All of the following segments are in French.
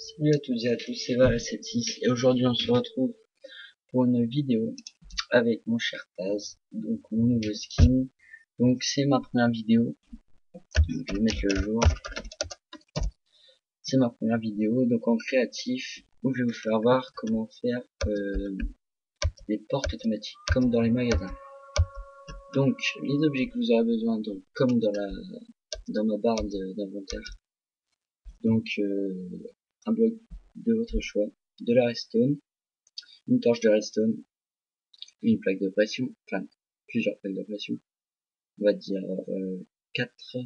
Salut à toutes et à tous, c'est Val76 et aujourd'hui on se retrouve pour une vidéo avec mon cher Taz, donc mon nouveau skin. Donc c'est ma première vidéo, je vais mettre le jour. C'est ma première vidéo donc en créatif où je vais vous faire voir comment faire les portes automatiques comme dans les magasins. Donc les objets que vous aurez besoin, donc comme dans ma barre d'inventaire. Donc un bloc de votre choix, de la redstone, une torche de redstone, une plaque de pression, enfin plusieurs plaques de pression, on va dire 4,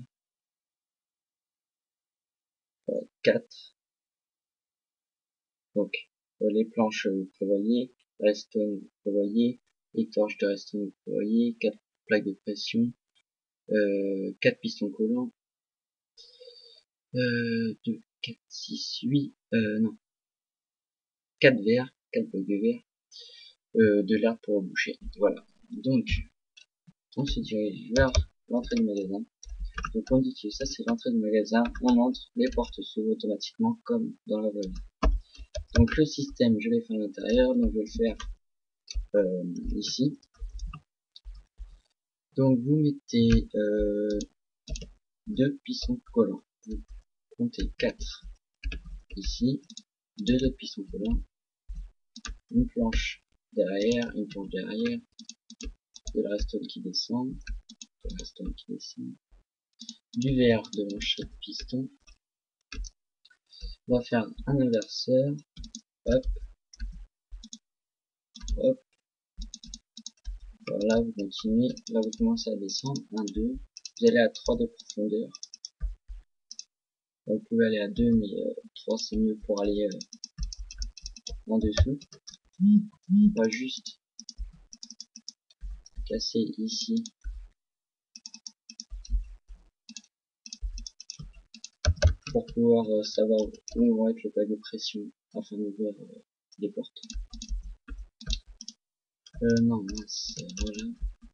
4. Donc les planches vous prévoyez, redstone vous prévoyez, les torches de redstone vous prévoyez, 4 plaques de pression, 4 pistons collants, 2, 4, 6, 8, non, 4 verres, 4 blocs de verre, de l'herbe pour boucher. Voilà. Donc, on se dirige vers l'entrée du magasin. Donc on dit que ça c'est l'entrée du magasin, on entre, les portes s'ouvrent automatiquement comme dans la vraie vie. Donc le système je l'ai fait à l'intérieur, donc je vais le faire ici. Donc vous mettez 2 pistons collants, vous comptez 4 ici, 2 autres pistons collants, une planche derrière, de la redstone qui descend, du verre devant chaque piston. On va faire un inverseur, hop, hop, voilà, vous continuez, là vous commencez à descendre, 1, 2, vous allez à 3 de profondeur, vous pouvez aller à 2 mais 3 c'est mieux pour aller en dessous. On va juste casser ici pour pouvoir savoir où vont être les plaques de pression afin d'ouvrir les portes. Non, mince, voilà.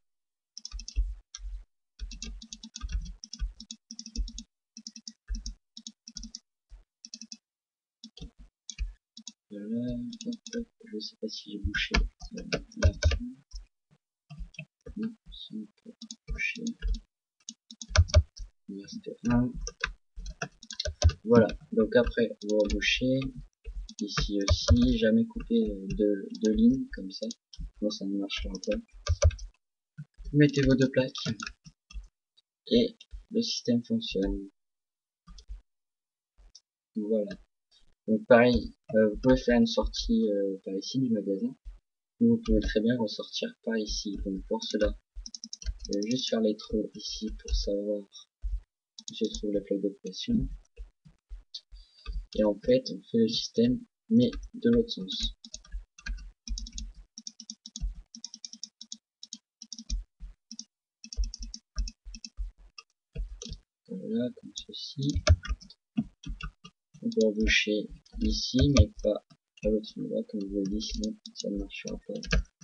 Voilà, hop, hop, je sais pas si j'ai bouché la fin. Non, si on peut boucher. Il reste un. Voilà, donc après vous rebouchez. Ici aussi, jamais couper de lignes comme ça, sinon ça ne marchera pas. Vous mettez vos 2 plaques et le système fonctionne. Voilà. Donc pareil, vous pouvez faire une sortie par ici du magasin, ou vous pouvez très bien ressortir par ici. Donc pour cela, juste faire les trous ici pour savoir où se trouve la plaque de pression. Et en fait, on fait le système, mais de l'autre sens. Voilà, comme ceci. On peut emboucher ici, mais pas à l'autre endroit, comme je vous l'ai dit, sinon ça ne marchera pas.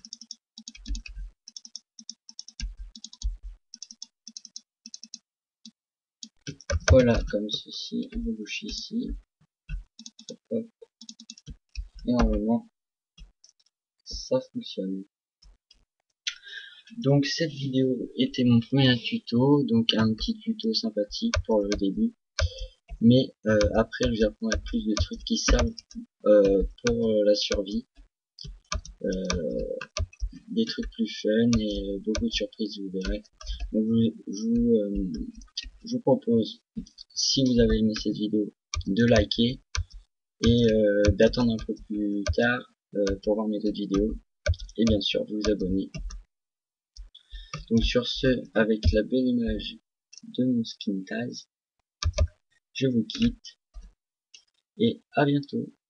Voilà, comme ceci, on embouche ici. Hop, hop. Et normalement, ça fonctionne. Donc cette vidéo était mon premier tuto, donc un petit tuto sympathique pour le début. Mais après, je vous apprendrai plus de trucs qui servent pour la survie. Des trucs plus fun et beaucoup de surprises, vous verrez. Donc je vous propose, si vous avez aimé cette vidéo, de liker et d'attendre un peu plus tard pour voir mes autres vidéos et bien sûr vous abonner. Donc sur ce, avec la belle image de mon skin Taz, je vous quitte et à bientôt.